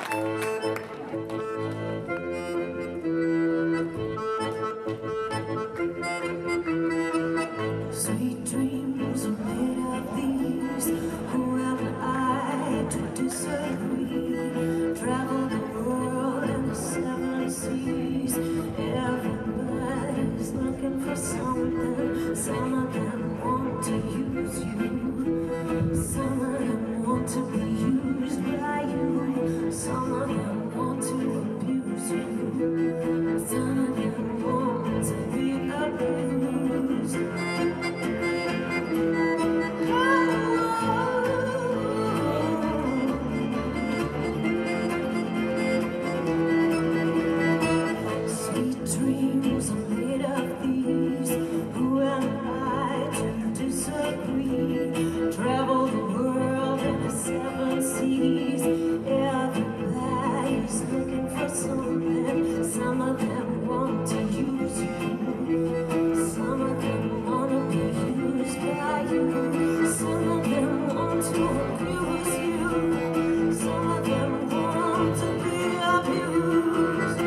Sweet dreams are made of these. Who am I to disagree? Travel the world and the seven seas. Everybody's looking for something. Some of them want to use you. Some of them want to be used by you. Some of them want to abuse you. Some of them want to be abused. Sweet dreams are made of these. Who am I to disagree? Travel the world and the seven seas. Everybody's looking for something. Some of them want to use you. Some of them want to be used by you. Some of them want to abuse you. Some of them want to be abused.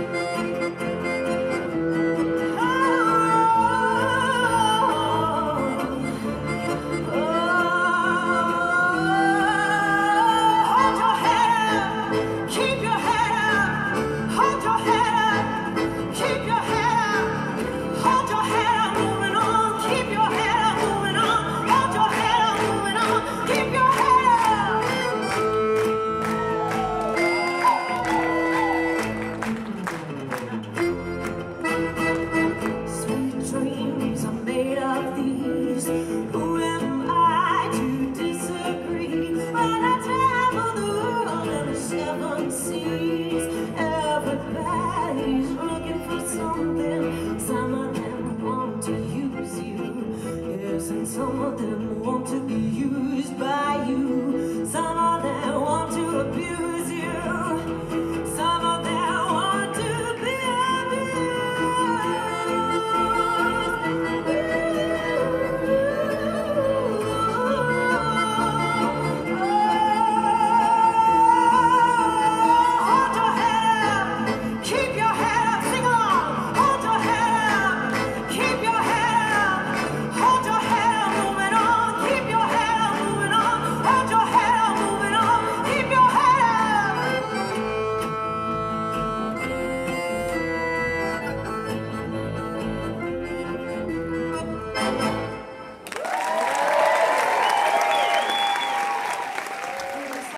Everybody's looking for something. Some of them want to use you. Yes, and some of them want to be used by you. Some of them